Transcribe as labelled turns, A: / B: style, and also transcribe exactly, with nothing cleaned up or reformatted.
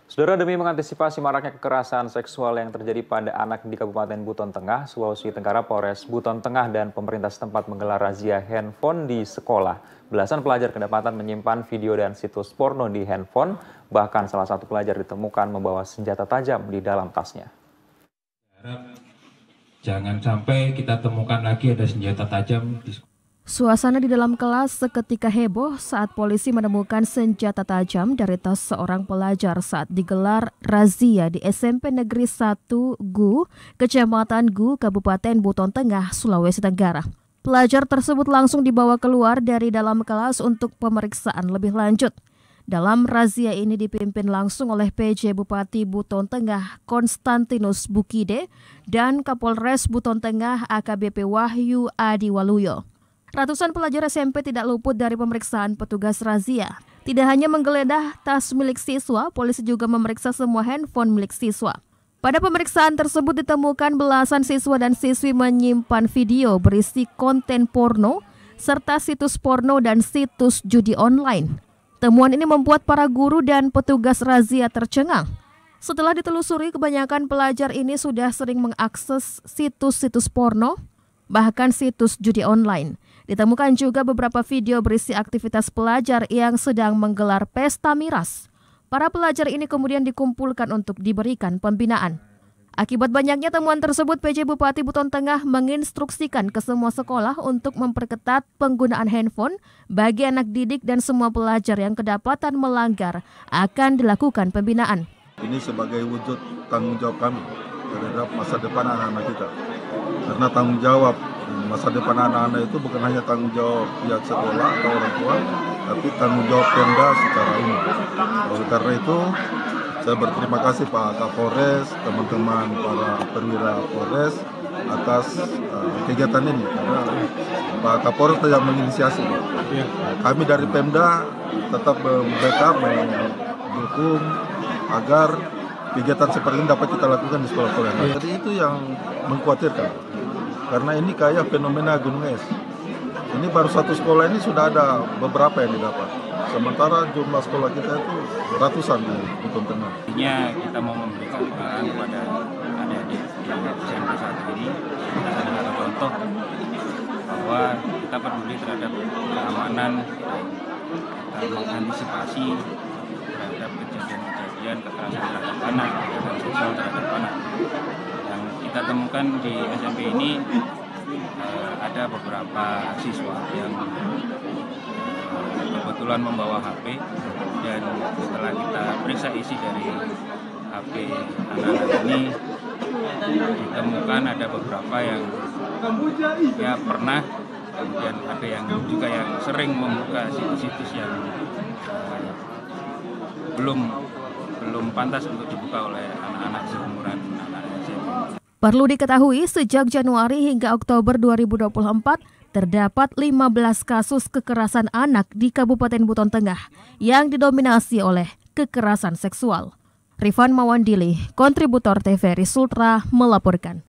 A: Saudara, demi mengantisipasi maraknya kekerasan seksual yang terjadi pada anak di Kabupaten Buton Tengah, Sulawesi Tenggara, Polres Buton Tengah dan pemerintah setempat menggelar razia handphone di sekolah. Belasan pelajar kedapatan menyimpan video dan situs porno di handphone, bahkan salah satu pelajar ditemukan membawa senjata tajam di dalam tasnya.
B: Jangan sampai kita temukan lagi ada senjata tajam di sekolah.
C: Suasana di dalam kelas seketika heboh saat polisi menemukan senjata tajam dari tas seorang pelajar saat digelar razia di S M P Negeri satu Gu, Kecamatan Gu, Kabupaten Buton Tengah, Sulawesi Tenggara. Pelajar tersebut langsung dibawa keluar dari dalam kelas untuk pemeriksaan lebih lanjut. Dalam razia ini dipimpin langsung oleh P J Bupati Buton Tengah Konstantinus Bukide dan Kapolres Buton Tengah A K B P Wahyu Adiwaluyo. Ratusan pelajar S M P tidak luput dari pemeriksaan petugas razia. Tidak hanya menggeledah tas milik siswa, polisi juga memeriksa semua handphone milik siswa. Pada pemeriksaan tersebut ditemukan belasan siswa dan siswi menyimpan video berisi konten porno, serta situs porno dan situs judi online. Temuan ini membuat para guru dan petugas razia tercengang. Setelah ditelusuri, kebanyakan pelajar ini sudah sering mengakses situs-situs porno, bahkan situs judi online. Ditemukan juga beberapa video berisi aktivitas pelajar yang sedang menggelar pesta miras. Para pelajar ini kemudian dikumpulkan untuk diberikan pembinaan. Akibat banyaknya temuan tersebut, P J Bupati Buton Tengah menginstruksikan ke semua sekolah untuk memperketat penggunaan handphone bagi anak didik dan semua pelajar yang kedapatan melanggar akan dilakukan pembinaan.
D: Ini sebagai wujud tanggung jawab kami terhadap masa depan anak-anak kita. Karena tanggung jawab masa depan anak-anak itu bukan hanya tanggung jawab pihak sekolah atau orang tua, tapi tanggung jawab Pemda secara umum. Oleh karena itu, saya berterima kasih Pak Kapolres, teman-teman para perwira Polres atas uh, kegiatan ini. Karena Pak Kapolres tidak menginisiasi. Kami dari Pemda tetap membackup, mendukung agar kegiatan seperti ini dapat kita lakukan di sekolah-sekolah. Jadi itu yang mengkhawatirkan. Karena ini kayak fenomena gunung es. Ini baru satu sekolah ini sudah ada beberapa yang didapat. Sementara jumlah sekolah kita itu ratusan di Buton Tengah.
B: Intinya kita mau memberikan pengarahan kepada adik-adik di S M P satu ini. Kita adalah contoh bahwa kita peduli terhadap keamanan, kita mengantisipasi terhadap kejadian-kejadian kekerasan terhadap anak, kekerasan seksual terhadap anak. Yang kita temukan di S M P ini eh, ada beberapa siswa yang eh, kebetulan membawa H P, dan setelah kita periksa isi dari H P anak-anak ini ditemukan ada beberapa yang ya pernah, kemudian ada yang juga yang sering membuka situs-situs yang eh, belum belum pantas untuk dibuka oleh anak-anak seumuran anak S M P.
C: Perlu diketahui, sejak Januari hingga Oktober dua ribu dua puluh empat, terdapat lima belas kasus kekerasan anak di Kabupaten Buton Tengah yang didominasi oleh kekerasan seksual. Rifan Mawandili, kontributor T V R I Sultra, melaporkan.